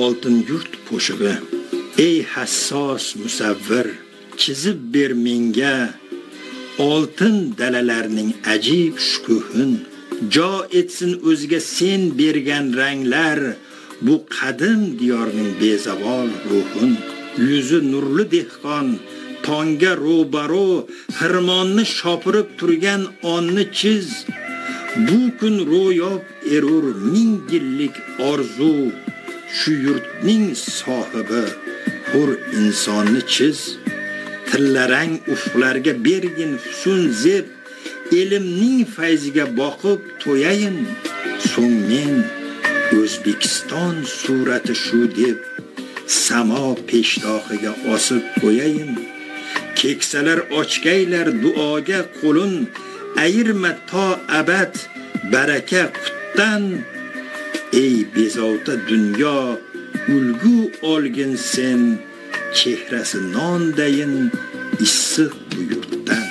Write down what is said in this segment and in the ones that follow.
oltin yurt qo'shig'i. Ey hassos musavvir, chizib ber menga oltin dalalarning ajib shukuhin. Jo etsin o'zga sen bergan ranglar, bu qadim diyorning bezavol ruhin. Yuzi nurli dehqon, tongga ro'baro, xirmonni shopirib turgan onni chiz. Bu kun ro'yob erur ming yillik orzu, shu yurtning sohibi hur insonni chiz. Tillarang ufqlarga bergin husn zeb, elimning fayziga boqib to'yayin. So'ng men O'zbekiston surati shu deb samo peshtoqiga osib qo'yayin. Keksalar ochgaylar duoga qo'lin, ayirma to abad baraka qutdan. Ey bezovta dunyo, ulgu olgin sen, chehrasi nondayin issiq bu yurtdan.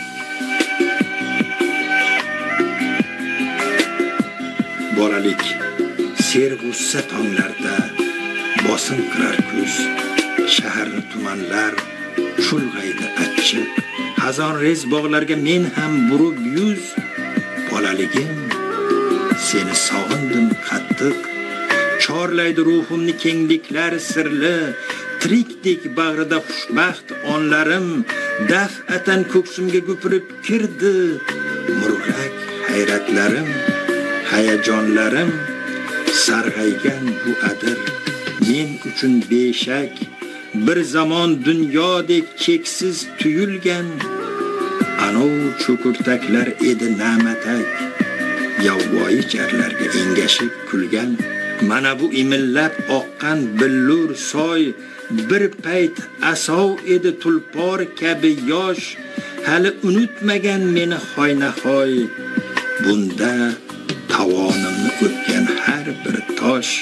Bolalik serg'ussa tonglarda bosim qilar kuz, shaharni tumanlar shulg'aydi achchiq. Xazon rez bog'larga men ham burib yuz. Bolaligim, seni sog'indim qattiq. Chorlaydi ruhimni kengliklar sirli, tirikdek bag'rida xushbaxt onlarim daf'atan ko'ksimga gupirib kirdi. Murg'ak hayratlarim, hayajonlarim sarg'aygan bu adir men uchun beshak. Bir zamon dunyodek cheksiz tuyulgan, anov cho'kurtaklar edi na'matak, yovvoyi jarlarga engashib kulgan. Mana bu imillab oqqan billur soy, bir payt asov edi tulpor kabi yosh, hali unutmagan meni hoynahoy. Bunda tavonimni o'tgan har bir tosh,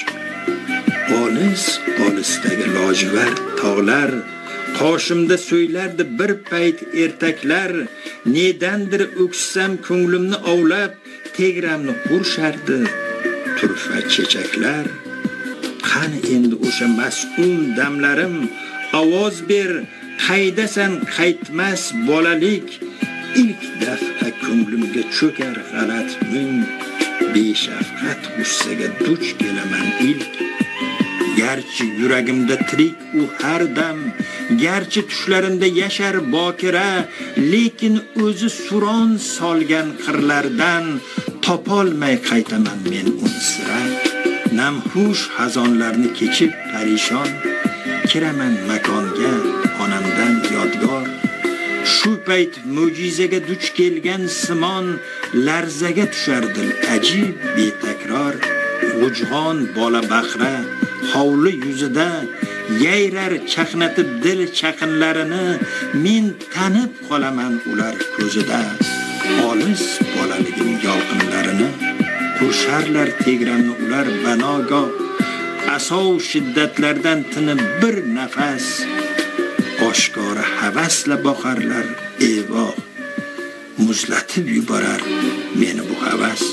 olisdagi lojivard tog'lar, qoshimda so'ylardi bir payt ertaklar. Nedandir o'ksam ko'nglimni ovlab, tegramni qurshardi turfa chechaklar. Qani endi o'sha mas'ul damlarim, ovoz ber, qaydasan qaytmas bolalik. İlk daf'a ko'nglimga cho'kar g'alat mung, beshafqat g'ussaga duch kelaman ilk. Garchi yuragimda tirik u har dam, garchi tushlarimda yashar bokira, lekin o'zi suron solgan qirlardan topolmay qaytaman men uni sira. Namxush xazonlarni kechib parishon, kiraman makonga onamdan yodgor. Shu payt mo'jizaga duch kelgan simon larzaga tushar dil ajib betakror. G'ujg'on bola baqra hovli yuzida yayrar chaqnatib dil chaqinlarini, men tanib qolaman ular ko'zida. Olis bolaligim yolqinlarini qursharlar tegramni ular banogoh. Asov shiddatlardan tinib bir nafas, oshkora havasla boqarlar evoh. Muzlatib yuborar meni bu havas.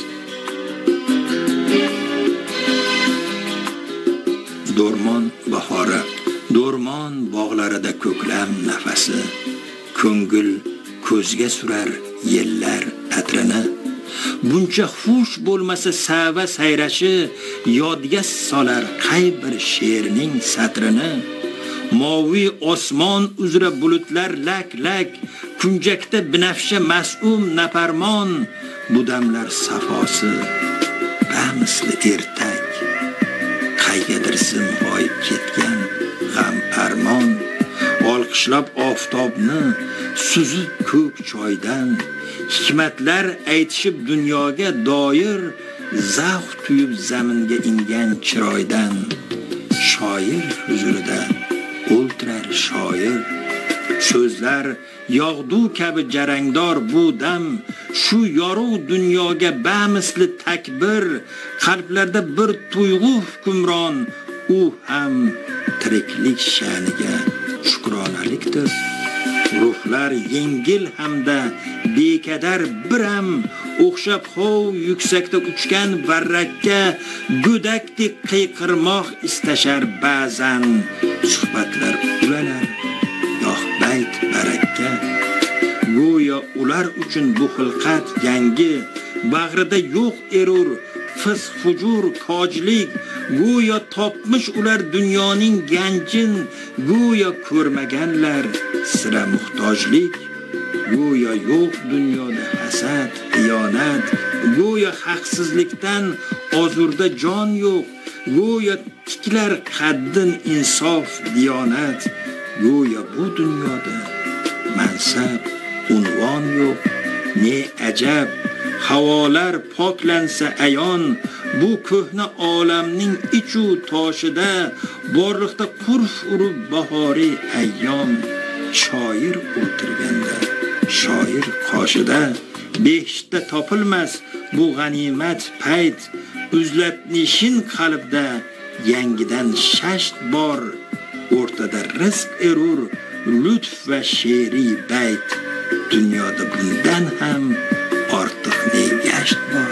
Do'rmon bahori, do'rmon bog'larida ko'klam nafasi, ko'ngil ko'zga surar yillar atrini. Buncha xush bo'lmasa sava sayrashi, yodga solar qay bir she'rning satrini. Moviy osmon uzra bulutlar lak-lak, kunjakda binafsha mas'um naparmon. Bu damlar safosi bamisli ertak, qaygadir simg'oyib ketgan g'am armon. Olqishlab oftobni suzib ko'k choydan, hikmatlar aytishib dunyoga doir, zavq tuyib zaminga ingan chiroydan. Shoir huzurida o'ltirar shoir, so'zlar yog'du kabi jarangdor bu dam. Shu yorug' dunyoga bamisli takbir, qalblarda bir tuyg'u hukmron, u ham tiriklik sha'niga shukronalikdir. ruhlar yengil hamda bekadar biram o'xshab hov yuksakda uchgan varrakka go'dakdek qiyqirmoq istashar ba'zan suhbatlar ulalar yoh bayt barakka go'yo ular uchun bu xilqat yangi bag'rida yo'q erur fisq fujur kojlik go'yo topmish ular dunyoning ganjin go'yo ko'rmaganlar sira muhtojlik go'yo yo'q dunyoda hasad xiyonat go'yo haqsizlikdan ozurda jon yo'q go'yo tiklar qaddin insof diyonat go'yo bu dunyoda mansab unvon yo'q ne ajab havolar poklansa ayon bu ko'hna olamning ichu toshida borliqda qurf urib bahoriy ayyom shoir o'tirganda shoir qoshida behishda topilmas bu g'animat payt uzlatnishin qalbda yangidan shasht bor o'rtada rizq erur lutf va she'riy bayt dunyoda bundan ham ortiq ne gasht bor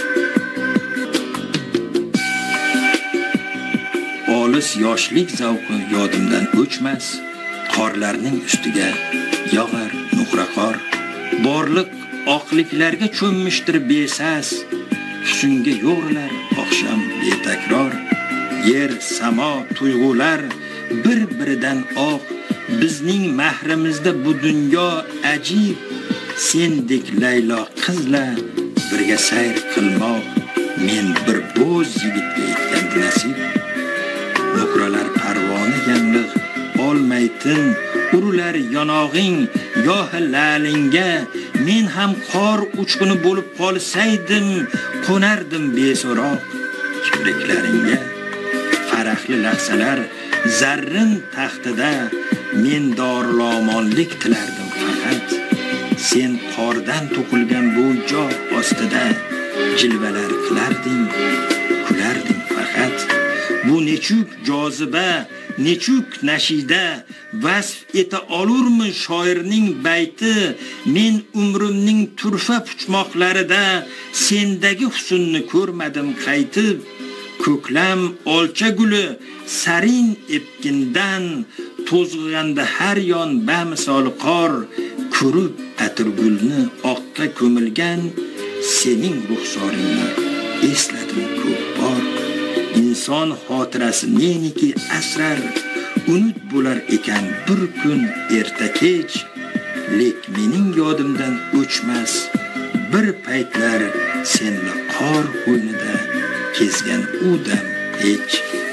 olis yoshlik zavqi yodimdan o'chmas qorlarning ustiga yog'ar nuqra qor borliq oqliklarga cho'mmishdir besas husnga yo'g'rilar oqshom betakror yer samo tuyg'ular bir-biridan oq bizning mahrimizda bu dunyo ajib sendek laylo qizla birga sayr qilmoq men bir bo'z yigitga yetgandi nasib nuqralar parvona yanglig' olmaytin urular yonog'ing yohi lalingga men ham qor uchquni bo'lib qolsaydim qo'nardim beso'roq kipriklaringga farahli lahzalar zarrin taxtida men dorilomonlik tilardim faqat sen qordan to'qilgan bu joy ostida jilvalar qilarding kularding faqat bu nechuk joziba nechuk nashida vasf eta olurmi shoirning bayti men umrimning turfa puchmoqlarida sendagi husnni ko'rmadim qaytib ko'klam olcha guli sarin epkindan to'zg'iganda har yon bamisol qor ko'rib atirgulni oqqa ko'milgan sening ruxsoringni esladim ko'p bor inson xotirasi meniki asrar unut bo'lar ekan bir kun erta kech lek mening yodimdan o'chmas bir paytlar senla qor qo'ynida kezgan u dam hech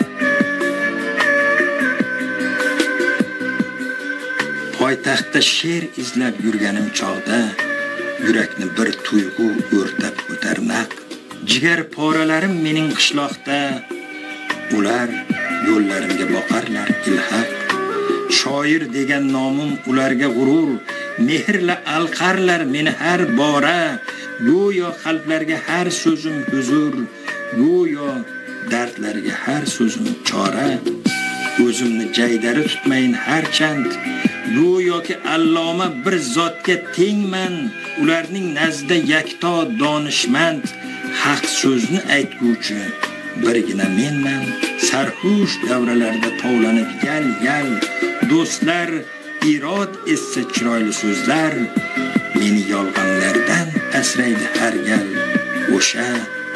poytaxtda she'r izlab yurganim chog'da yurakni bir tuyg'u o'rtab o'tar naq jigar poralarim mening qishloqda ular yo'llarimga boqarlar ilhaq shoir degan nomim ularga g'urur mehrla alqarlar meni har bora go'yo qalblarga har so'zim huzur go'yo dardlarga har so'zim chora o'zimni jaydari tutmayin har chand go'yoki alloma bir zotga tengman ularning nazdida yakto donishmand haq so'zni aytguvchi birgina menman sarxush davralarda tovlanib yal do'stlar irod essa chiroyli so'zlar meni yolg'onlardan asraydi har gal o'sha